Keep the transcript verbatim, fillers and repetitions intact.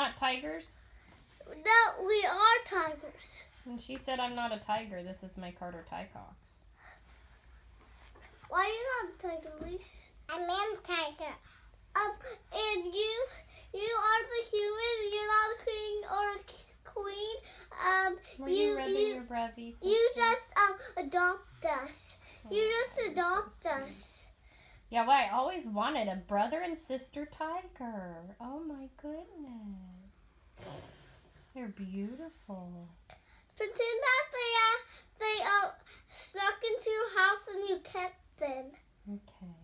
not tigers? No, we are tigers. And she said, I'm not a tiger. This is my Carter Ty Cox. Why are you not a tiger, Elise? I am a tiger. Um, and you, you are the human. You're not a king or a queen. Um, Were you, you rubbing you, your breathy, sister? you just um adopt us. You Oh, just adopt us. Yeah, well, I always wanted a brother and sister tiger. Oh my goodness. They're beautiful. Pretend that they uh they uh snuck into your house and you kept them. Okay.